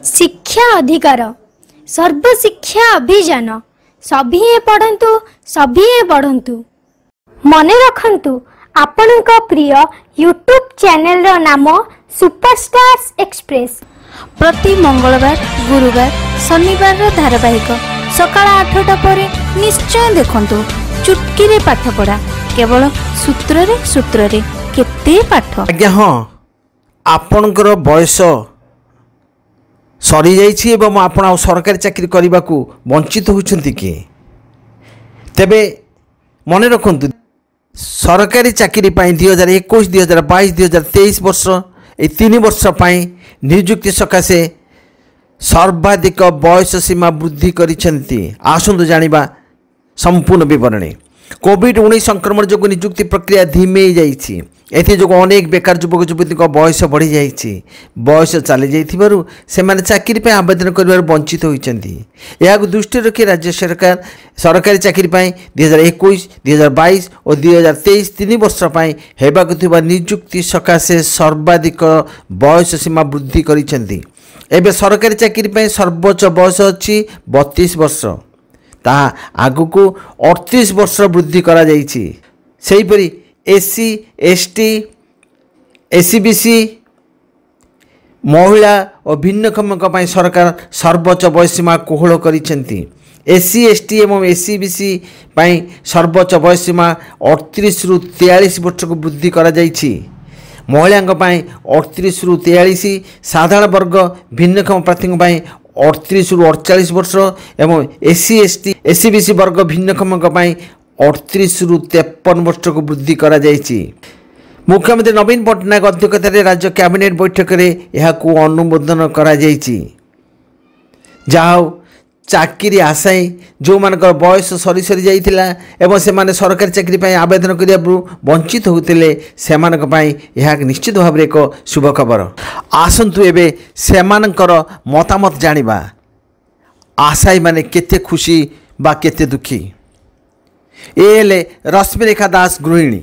शिक्षा अधिकार सर्वशिक्षा अभियान सभी पढ़ंतु सभी पढ़ंतु। मने रखंतु आपणक प्रिय यूट्यूब चैनल रो नाम सुपरस्टार्स एक्सप्रेस। प्रति मंगलवार गुरुवार शनिवार धारावाहिक सकाळ 8टा परे निश्चय देखंतु। चुटकी रे पाठ पढ़ा केवल सूत्र रे केते पाठ। आज्ञा हाँ आपणकर बयस सरी जाइछि एवं आपण आ सरकारी चाकरी करने को वंचित होउछंती कि तेबे मने रखंतु सरकारी चाकरी पाई 2021 2022 2023 वर्ष ए 3 वर्ष पाई नियुक्ति सकाशे सर्वाधिक बयस सीमा वृद्धि करिसेंती। आसंतु जानिबा संपूर्ण विवरणी। कोविड-19 संक्रमण जो नियुक्ति प्रक्रिया धीमे जाइछि। एथि जो अनेक बेकार युवक युवती बयस बढ़ी जाइछि। बयस चली जाइथिबारु सेमाने चाकरी पे आवेदन करिबार वंचित होइछंती। एहाकु दृष्टि रखी राज्य सरकार सरकारी चाकरी पाई 2021 2022 और 2023 3 वर्ष पाई हेबाकु थिबा नियुक्ति सकाशे सर्वाधिक बयस सीमा वृद्धि करिसेंती। एबे सरकारी चाकरी पाई सर्वोच्च बयस अछि 32 वर्ष। ताहा आगुकु 38 वर्ष वृद्धि करा जाइछि। सेहिपरि एससी एसटी एससीबीसी महिला और भिन्नक्षमक ପାଇଁ सरकार सर्वोच्च बयसीमा कोहल करिसेंती। एससी एसटी एवं एससीबीसी ପାଇଁ सर्वोच्च बयसीमा 38 रु 43 वर्ष को वृद्धि करा जाइछि। महिलांक ପାଇଁ 38 रु 43, साधारण वर्ग भिन्नक्षम प्रार्थीଙ୍କ ପାଇଁ 38 रु 48 वर्ष एवं एससी एसटी एससीबीसी वर्ग भिन्नक्षमक ପାଇଁ 38 रु 53 वर्ष को वृद्धि करा जाइछि। मुख्यमंत्री नवीन पट्टनायक अध्यक्षतार राज्य कैबिनेट बैठक में यह अनुमोदन करा जाइछि। जाओ चाकरी आशाई जो मानकर बयस सरी सरी जाइथिला एवं से माने सरकारी चाकरी पाई आवेदन करिया वंचित होउतिले सेमानक पाई यह निश्चित भाव एक शुभ खबर। आसंतु एबे सेमानकर मतामत जानिबा। आशाई माने केते खुशी बा केते दुखी। एले रश्मिरेखा दास गृहिणी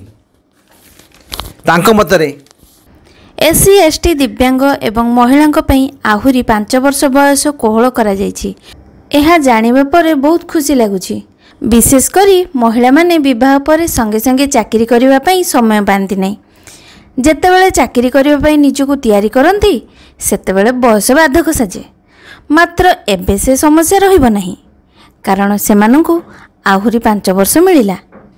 तांको मतरे एससी एसटी दिव्यांग एवं महिलांक पई आहुरी 5 वर्ष बयस कोहल करा जाइछि। एहा जानिबा परे बहुत खुशी लागुछि। विशेष करी महिला माने विवाह परे संगे संगे चाकरी करिबा पई समय पांती नै। जेतेबेले चाकरी करिबा पई निजको तयारी करंती सेतेबेले बयस बाधक साजे। मात्र एबे से समस्या रहिबो नाही कारण सेमानंकु आहुरी 5 वर्ष मिलिला।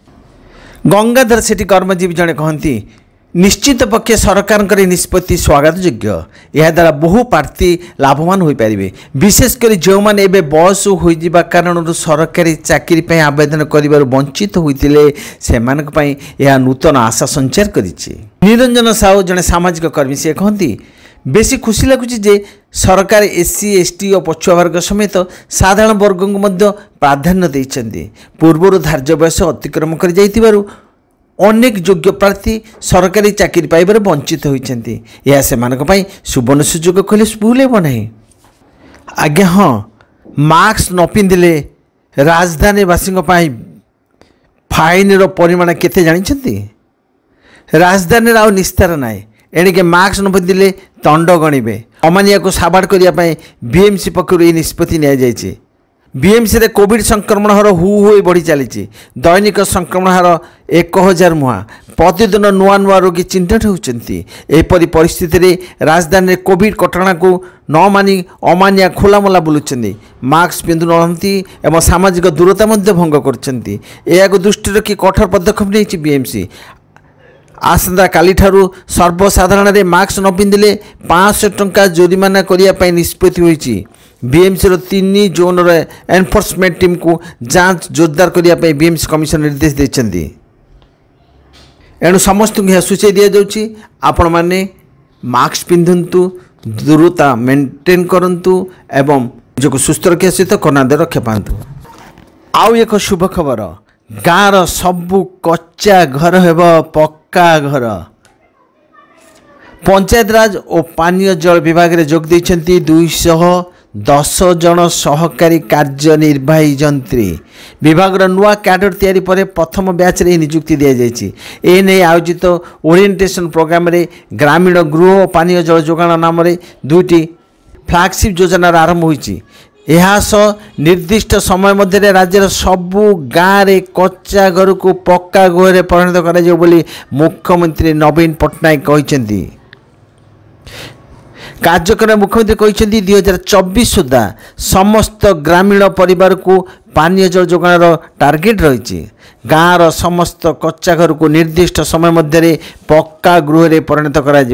गंगाधर सेठी कर्मजीवी जने कहती निश्चित पक्षे सरकार निष्पत्ति स्वागत योग्य। यह द्वारा बहु प्रार्थी लाभवान हो पारे। विशेषकर जो मैंने बयस हो कारण सरकारी चाकरी पे आवेदन कर वंचित होते से यह नूतन आशा संचार करिछि। निरंजन साहू जड़े सामाजिक कर्मी से कहती बेसी खुशी लगुच जे सरकार एससी एसटी और पछुआ वर्ग समेत साधारण वर्ग को प्राधान्य देइछन्ति। पूर्वर धार्य बयस अतिक्रम कर जाइतिबारु अनेक योग्य प्रार्थी सरकारी चाकरी पाइबार वंचित होइछन्ति। यह सेमानक पई सुवर्ण सुजोग खोले भूल हेब नाही। आज्ञा हाँ मास्क न पिंधिले राजधानीवासी फाइन रो परिमाण केते जानिछन्ति। राजधानी आउ निस्तार नाय। एणिके मास्क न पिंधिले दंड गणिबे। अमानिया को साबाड़ करने बीएमसी पक्षर यह निष्पत्ति नि बीएमसी रे कोविड संक्रमण हार हु बढ़ी चली। दैनिक संक्रमण हार 1000 मुहा। प्रतिदिन नुआ नुआ रोगी चिन्हित होती। एपरी परिस्थिति रे राजधानी कोविड कटणा को न मानी अमानिया खोलामोला बुलुचंदी। मास्क पिंधु नहंती एवं सामाजिक दूरता भंग करछंती। एहाको दृष्टि रखी कठोर पदक्षेप नेछि बीएमसी। आसंता काली ठारू सर्वसाधारण रे मास्क न पिंधिले 500 टंका जोरिमाना करिया निष्पत्ति होइछि। बीएमसी 3 जोन एनफोर्समेंट टीम को जांच जोरदार करने बीएमसी कमिशन निर्देश देछन्ती। एणु समस्त यह सूचय दि जाउछि आपण माने मास्क पिंधंतु, दूरता मेंटेन करंतु एवं जो सुस्थ रखा सहित कोरोना रक्षा पातु। आउ एक शुभ खबर गाँव सबु कच्चा घर हेब पक्का घर। पंचायत राज और पानीय जल विभाग रे जोग देछन्ती 210 जन सहकारी कार्यनिर्वाही जंत्री। विभाग नुआ कैडर तैयारी पर प्रथम बैच रे नियुक्ति दिया जायछि। ए नै आयोजित ओरिएंटेशन प्रोग्राम रे ग्रामीण गृह और पानीय जल जोगाण नाम रे 2टी फ्लैगशिप योजनार आरंभ होईछि। निर्दिष्ट समय मध्य राज्यर सबु गाँव में कच्चा घर को पक्का घर परिणत कर मुख्यमंत्री नवीन पट्टनायक कहते। कार्यक्रम मुख्यमंत्री कहते 2024 सुधा समस्त ग्रामीण परिवार को पानीय जल जोगाणर टार्गेट रही। गाँवर समस्त कच्चा घर को निर्दिष्ट समय मध्य पक्का गृह परिणत कर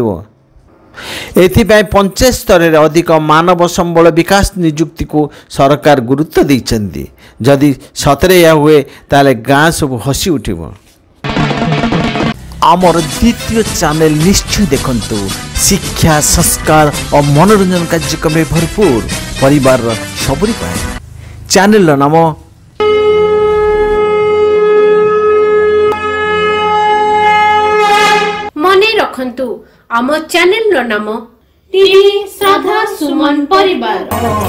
पंचायत स्तर में अधिक मानव संबल विकास नियुक्ति को सरकार गुरुत्व देइछन्ति। जदि सतरे या हुए ताले गाँ सब हसी उठिब। आमर द्वितीय चैनल निश्चय देखंतु। शिक्षा संस्कार और मनोरंजन कार्यक्रम में भरपूर परिवार सबरी पाए। चैनल नाम मने रखंतु आम चैनल नाम टीवी साधा सुमन परिवार।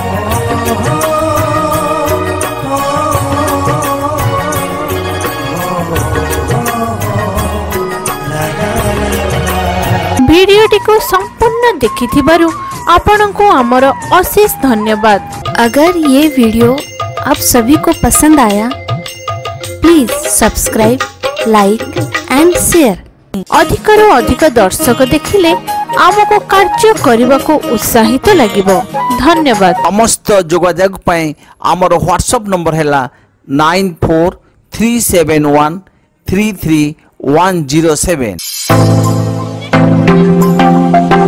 वीडियोटी को संपूर्ण देखिथिबारु आपनको आमर अशेष धन्यवाद। अगर ये वीडियो आप सभी को पसंद आया please subscribe, like and share. अधिकରୁ अधिक दर्शक देखिले आमको कार्य करने को उत्साहित लगिबो। धन्यवाद। समस्त जोगाजोग पाए आमर व्हाट्सएप नंबर है 9437133107।